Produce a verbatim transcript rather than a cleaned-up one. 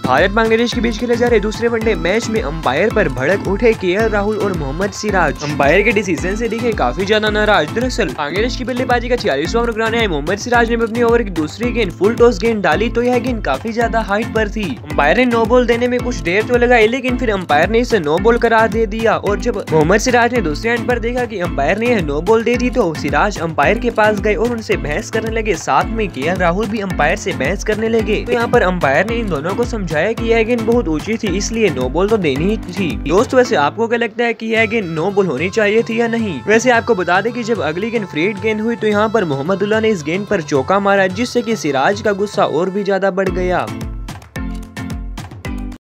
भारत बांग्लादेश के बीच खेले जा रहे दूसरे वनडे मैच में अंपायर पर भड़क उठे केएल राहुल और मोहम्मद सिराज। अंपायर के डिसीजन से दिखे काफी ज्यादा नाराज। दरअसल बांग्लादेश की बल्लेबाजी का छियालीसवां ओवर कराने आए मोहम्मद सिराज ने अपनी ओवर की दूसरी गेंद फुल टॉस गेंद डाली तो यह गेंद काफी ज्यादा हाइट पर थी। अंपायर ने नो बॉल देने में कुछ देर तो लगाई, लेकिन फिर अंपायर ने इसे नो बॉल करार दे दिया। और जब मोहम्मद सिराज ने दूसरे एंड पर देखा कि अंपायर ने यह नो बॉल दे दी तो सिराज अंपायर के पास गए और उनसे बहस करने लगे। साथ में केएल राहुल भी अंपायर से बहस करने लगे। तो यहाँ पर अंपायर ने इन दोनों को समझाया कि यह गेंद बहुत ऊंची थी, इसलिए नो बॉल तो देनी ही थी। दोस्त वैसे आपको क्या लगता है कि यह गेंद नो बॉल होनी चाहिए थी या नहीं? वैसे आपको बता दें कि जब अगली गेंद फ्रीड गेंद हुई तो यहाँ पर मोहम्मदुल्लाह ने इस गेंद पर चौका मारा, जिससे कि सिराज का गुस्सा और भी ज्यादा बढ़ गया।